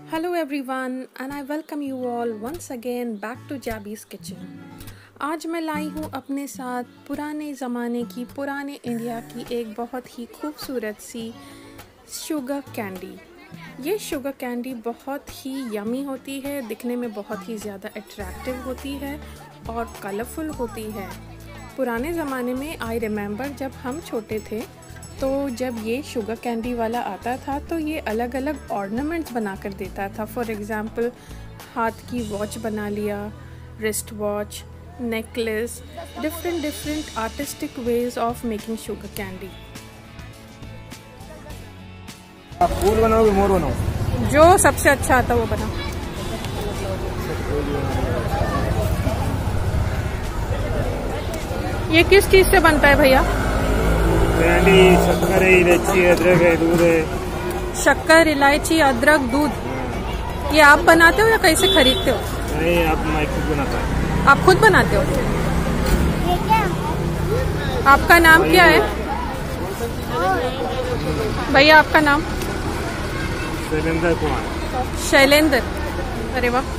Hello everyone and I welcome you all once again back to Jabi's Kitchen। आज मैं लाई हूँ अपने साथ पुराने ज़माने की पुराने इंडिया की एक बहुत ही खूबसूरत सी शुगर कैंडी। ये शुगर कैंडी बहुत ही यमी होती है, दिखने में बहुत ही ज़्यादा अट्रैक्टिव होती है और कलरफुल होती है। पुराने ज़माने में आई रिमेंबर जब हम छोटे थे तो जब ये शुगर कैंडी वाला आता था तो ये अलग अलग ऑर्नामेंट्स बना कर देता था। फॉर एग्ज़ाम्पल हाथ की वॉच बना लिया, wrist watch, necklace, different artistic ways of making sugar candy. आप फूल बनाओगे मोर बनाओ? जो सबसे अच्छा आता वो बना। ये किस चीज़ से बनता है भैया? कैंडी शक्कर है, इलायची, अदरक है, दूध है। शक्कर, इलायची, अदरक, दूध। ये आप बनाते हो या कहीं से खरीदते हो? नहीं, आप मैं खुद बनाता हूँ। आप खुद बनाते हो? आपका नाम क्या है भैया? आपका नाम? शैलेंद्र कुमार। शैलेंद्र, अरे वाह।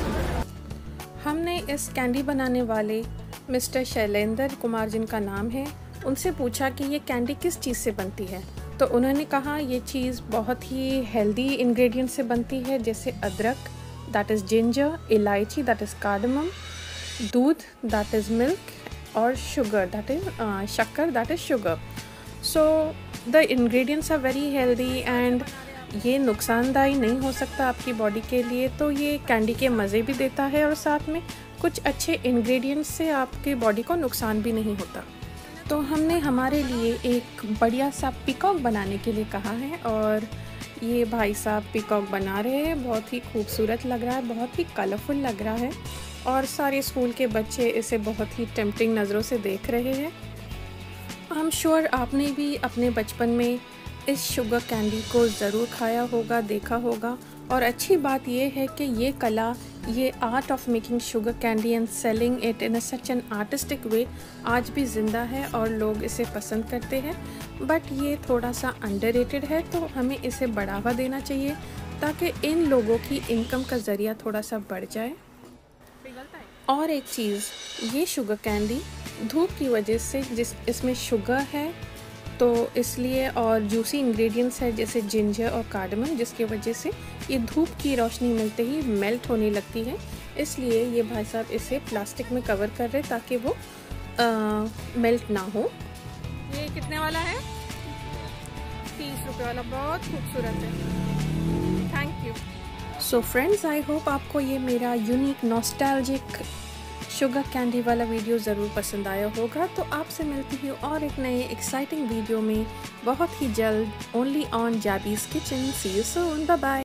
हमने इस कैंडी बनाने वाले मिस्टर शैलेंद्र कुमार जिनका नाम है, उनसे पूछा कि ये कैंडी किस चीज़ से बनती है। तो उन्होंने कहा ये चीज़ बहुत ही हेल्दी इंग्रेडिएंट से बनती है, जैसे अदरक दैट इज़ जिंजर, इलायची दैट इज़ कार्डमम, दूध दैट इज़ मिल्क और शुगर दैट इज़ शक्कर that is sugar. So the ingredients are very healthy and ये नुकसानदायी नहीं हो सकता आपकी बॉडी के लिए। तो ये कैंडी के मज़े भी देता है और साथ में कुछ अच्छे इंग्रेडिएंट्स से आपकी बॉडी को नुकसान भी नहीं होता। तो हमने हमारे लिए एक बढ़िया सा पिकॉक बनाने के लिए कहा है और ये भाई साहब पिकॉक बना रहे हैं। बहुत ही खूबसूरत लग रहा है, बहुत ही कलरफुल लग रहा है और सारे स्कूल के बच्चे इसे बहुत ही टेम्पटिंग नज़रों से देख रहे हैं। आई एम श्योर आपने भी अपने बचपन में इस शुगर कैंडी को ज़रूर खाया होगा, देखा होगा। और अच्छी बात यह है कि ये कला, ये art of making sugar candy and selling it in such an artistic way आज भी ज़िंदा है और लोग इसे पसंद करते हैं। बट ये थोड़ा सा अंडररेटेड है, तो हमें इसे बढ़ावा देना चाहिए ताकि इन लोगों की इनकम का ज़रिया थोड़ा सा बढ़ जाए। और एक चीज़, ये शुगर कैंडी धूप की वजह से, इसमें शुगर है तो इसलिए, और जूसी इंग्रेडिएंट्स है जैसे जिंजर और कार्डमम, जिसकी वजह से ये धूप की रोशनी मिलते ही मेल्ट होने लगती है। इसलिए ये भाई साहब इसे प्लास्टिक में कवर कर रहे ताकि वो मेल्ट ना हो। ये कितने वाला है? 30 रुपये वाला, बहुत खूबसूरत है। Thank you. So friends, I hope आपको ये मेरा यूनिक नॉस्टैल्जिक शुगर कैंडी वाला वीडियो ज़रूर पसंद आया होगा। तो आपसे मिलती हूँ और एक नए एक्साइटिंग वीडियो में बहुत ही जल्द, ओनली ऑन जाबीज़ kitchen. See you soon, bye bye.